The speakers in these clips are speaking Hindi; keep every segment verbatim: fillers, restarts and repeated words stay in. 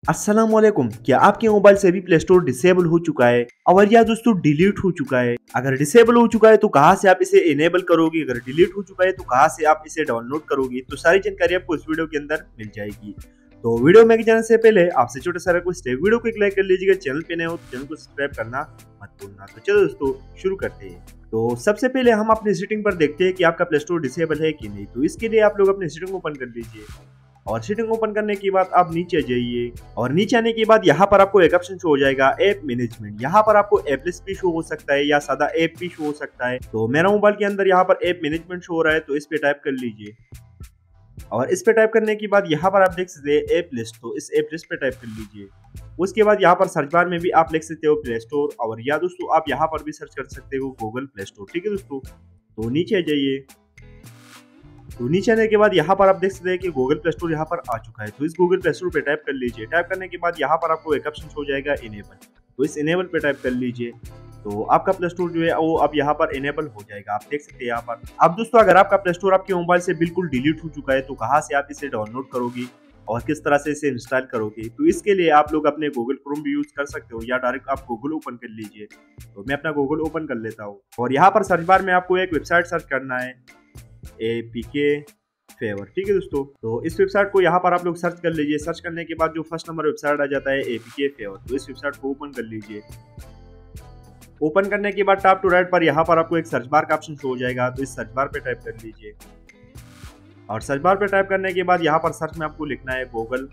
अस्सलाम वालेकुम। क्या आपके मोबाइल से भी प्ले स्टोर डिसेबल हो चुका है और या दोस्तों डिलीट हो चुका है? अगर डिसेबल हो चुका है तो कहां से आप इसे इनेबल करोगे, अगर डिलीट हो चुका है तो कहां से आप इसे डाउनलोड करोगे, तो सारी जानकारी आपको इस वीडियो के अंदर मिल जाएगी। तो वीडियो में जाने से पहले आपसे छोटा सा रिक्वेस्ट है, वीडियो को एक लाइक कर लीजिएगा, चैनल पे नए हो तो चैनल को सब्सक्राइब करना मत भूलना। तो चलो दोस्तों शुरू करते हैं। तो सबसे पहले हम अपनी सेटिंग पर देखते हैं कि आपका प्ले स्टोर डिसेबल है कि नहीं। तो इसके लिए आप लोग अपनी सेटिंग ओपन कर लीजिए और सेटिंग ओपन करने के बाद आप नीचे जाइए और नीचे आने के बाद यहाँ पर आपको एक ऑप्शन शो हो जाएगा ऐप मैनेजमेंट। यहाँ पर आपको ऐप लिस्ट भी शो हो सकता है या सादा ऐप भी शो हो सकता है। तो मेरा मोबाइल के अंदर यहाँ पर ऐप मैनेजमेंट शो हो रहा है, तो इस पे टाइप कर लीजिए और इस पे टाइप करने के बाद यहाँ पर आप देख सकते हैं ऐप लिस्ट, तो इस ऐप लिस्ट पे टाइप कर लीजिए। उसके बाद यहाँ पर सर्च बार में भी आप लिख सकते हो प्ले स्टोर, और या दोस्तों आप यहाँ पर भी सर्च कर सकते हो गूगल प्ले स्टोर। ठीक है दोस्तों, तो नीचे जाइए। तो नीचे आने के बाद यहाँ पर आप देख सकते हैं कि गूगल प्ले स्टोर यहाँ पर आ चुका है। तो इस गूगल प्ले स्टोर पे टाइप कर लीजिए। टाइप करने के बाद यहाँ पर आपको एक ऑप्शन हो जाएगा इनेबल, तो इस इनेबल पे टाइप कर लीजिए। तो आपका प्ले स्टोर जो है वो अब यहाँ पर इनेबल हो जाएगा, आप देख सकते हैं यहाँ पर। अब दोस्तों अगर आपका प्ले स्टोर आपके मोबाइल से बिल्कुल डिलीट हो चुका है तो कहाँ से आप इसे डाउनलोड करोगे और किस तरह से इसे इंस्टॉल करोगे, तो इसके लिए आप लोग अपने गूगल क्रोम भी यूज कर सकते हो या डायरेक्ट आप गूगल ओपन कर लीजिए। तो मैं अपना गूगल ओपन कर लेता हूँ और यहाँ पर सर्च बार में आपको एक वेबसाइट सर्च करना है, एपीके फेवर। ठीक है दोस्तों, तो इस वेबसाइट को यहाँ पर आप लोग सर्च कर लीजिए। सर्च करने के बाद जो फर्स्ट नंबर वेबसाइट आ जाता है एपीके फेवर, तो इस वेबसाइट को ओपन कर लीजिए। ओपन करने के बाद टॉप टू राइट पर यहाँ पर आपको एक सर्च बार का ऑप्शन शो हो जाएगा, तो इस सर्च बार पे टाइप कर लीजिए और सर्च बार पे टाइप करने के बाद यहाँ पर सर्च में आपको लिखना है गूगल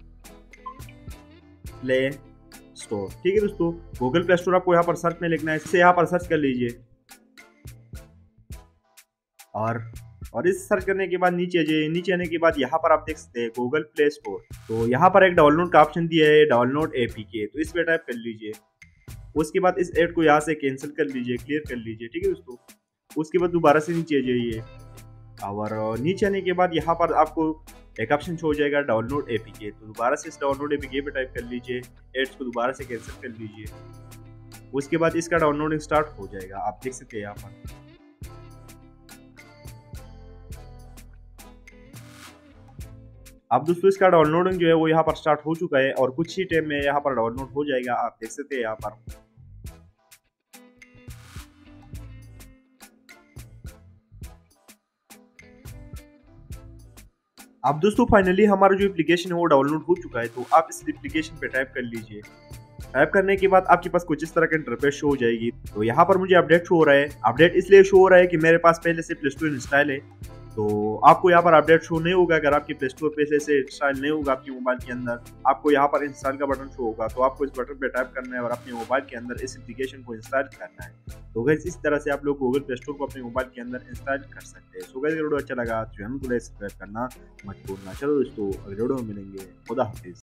प्ले स्टोर। ठीक है दोस्तों, गूगल प्ले स्टोर आपको यहाँ पर सर्च में लिखना है, इसे यहाँ पर सर्च कर लीजिए और और इस सर्च करने के बाद नीचे जाइए। नीचे आने के बाद यहाँ पर आप देख सकते हैं गूगल प्ले स्टोर, तो यहाँ पर एक डाउनलोड का ऑप्शन दिया है, डाउनलोड एपीके, तो इस पे टाइप कर लीजिए। उसके बाद इस ऐड को यहाँ से कैंसिल कर लीजिए, क्लियर कर लीजिए। ठीक है दोस्तों, उसके बाद दोबारा से नीचे जाइए और नीचे आने के बाद यहाँ पर आपको एक ऑप्शन शो हो जाएगा डाउनलोड एपीके, तो दोबारा से इस डाउनलोड एपीके पे टाइप कर लीजिए। एड्स को दोबारा से कैंसिल कर लीजिए। उसके बाद इसका डाउनलोडिंग स्टार्ट हो जाएगा, आप देख सकते हैं यहाँ पर। अब दोस्तों इसका डाउनलोडिंग जो है वो यहाँ पर स्टार्ट हो चुका है और कुछ ही टाइम में यहाँ पर डाउनलोड हो जाएगा, आप देख सकते हैं यहाँ पर। अब दोस्तों फाइनली हमारा जो एप्लीकेशन है वो डाउनलोड हो चुका है, तो आप इस एप्लीकेशन पे टाइप कर लीजिए। टाइप करने के बाद आपके पास कुछ इस तरह का इंटरफेस शो हो जाएगी। तो यहाँ पर मुझे अपडेट शो हो रहा है। अपडेट इसलिए शो हो रहा है कि मेरे पास पहले से प्ले स्टोर इंस्टॉल है, तो आपको यहाँ पर अपडेट शो नहीं होगा अगर आपके प्ले स्टोर पे से इंस्टॉल नहीं होगा आपके मोबाइल के अंदर। आपको यहाँ पर इंस्टॉल का बटन शो होगा, तो आपको इस बटन पे टाइप करना है और अपने मोबाइल के अंदर इस एप्लीकेशन को इंस्टॉल करना है। तो गाइस इस तरह से आप लोग गूगल प्ले स्टोर को अपने मोबाइल के अंदर इंस्टॉल कर सकते हैं। सो गाइस वीडियो अच्छा लगा तो चैनल को सब्सक्राइब करना मत भूलना। चलो दोस्तों अगले वीडियो में मिलेंगे, खुदा हाफिज।